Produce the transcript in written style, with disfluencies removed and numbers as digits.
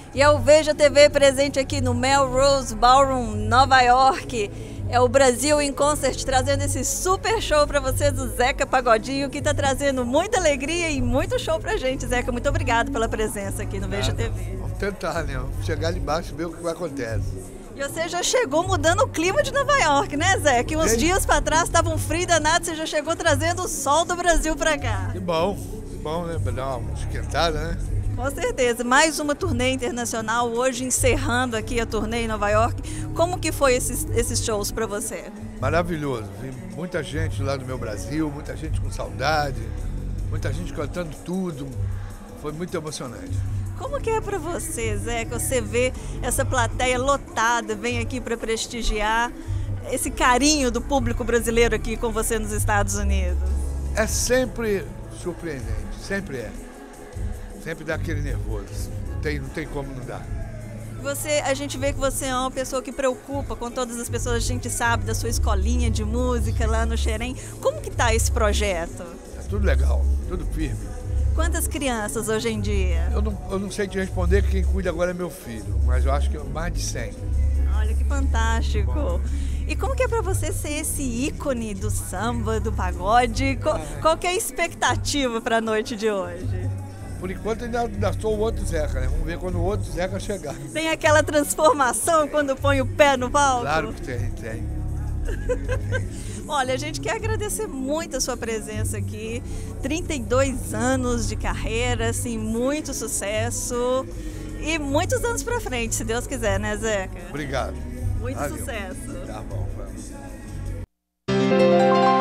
E é o Veja TV presente aqui no Melrose Ballroom, Nova York. É o Brasil em Concert trazendo esse super show para você do Zeca Pagodinho, que está trazendo muita alegria e muito show pra gente. Zeca, muito obrigado pela presença aqui no Veja TV. Vamos tentar, né? Vamos chegar ali embaixo e ver o que acontece. E você já chegou mudando o clima de Nova York, né, Zé? Que uns dias para trás estava um frio danado, você já chegou trazendo o sol do Brasil para cá. Que bom, né? Para dar uma esquentada, né? Com certeza. Mais uma turnê internacional, hoje encerrando aqui a turnê em Nova York. Como que foi esses shows para você? Maravilhoso. Vi muita gente lá do meu Brasil, muita gente com saudade, muita gente cantando tudo. Foi muito emocionante. Como que é para você, Zé, que você vê essa plateia lotada, vem aqui para prestigiar esse carinho do público brasileiro aqui com você nos Estados Unidos? É sempre surpreendente, sempre é. Sempre dá aquele nervoso, não tem como não dar. A gente vê que você é uma pessoa que preocupa com todas as pessoas, a gente sabe da sua escolinha de música lá no Xerém. Como que tá esse projeto? É tudo legal, tudo firme. Quantas crianças hoje em dia? Eu não sei te responder, que quem cuida agora é meu filho, mas eu acho que é mais de 100. Olha que fantástico. E como que é para você ser esse ícone do samba, do pagode? Qual que é a expectativa para a noite de hoje? Por enquanto ainda sou o outro Zeca, né? Vamos ver quando o outro Zeca chegar. Tem aquela transformação quando põe o pé no palco? Claro que tem. Olha, a gente quer agradecer muito a sua presença aqui. 32 anos de carreira, assim, muito sucesso e muitos anos pra frente, se Deus quiser, né, Zeca? Obrigado. Muito Valeu. sucesso. Tá bom, vamos.